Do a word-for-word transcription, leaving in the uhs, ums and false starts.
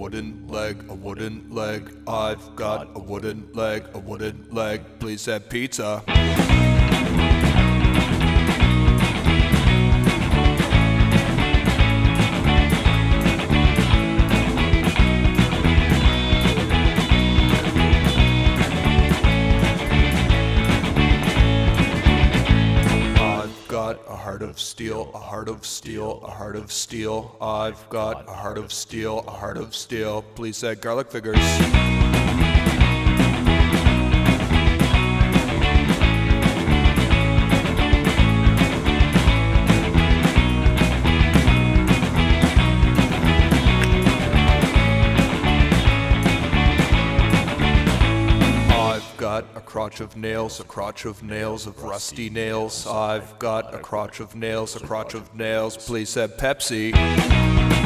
wooden leg, a wooden leg. I've got a wooden leg, a wooden leg. Please have pizza. A heart of steel, a heart of steel, a heart of steel. I've got a heart of steel, a heart of steel. Please add garlic fingers. Got a crotch of nails, a crotch of nails, of rusty nails. I've got a crotch of nails, a crotch of nails. Please have Pepsi.